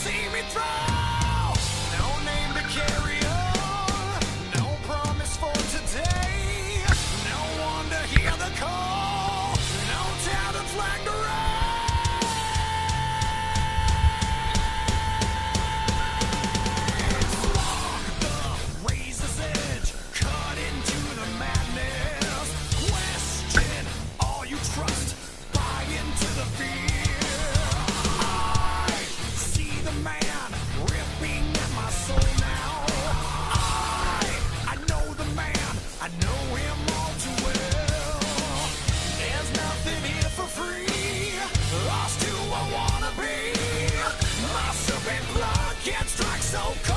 see me through. No name to carry on, no promise for today, no one to hear the call, no tattered flag to raise. Walk the razor's edge, cut into the madness. Question all you trust, buy into the fear. I see the man ripping at my soul now. I know the man, I know him all too well. There's nothing here for free, lost who I wanna be. My serpent blood can't strike so cold.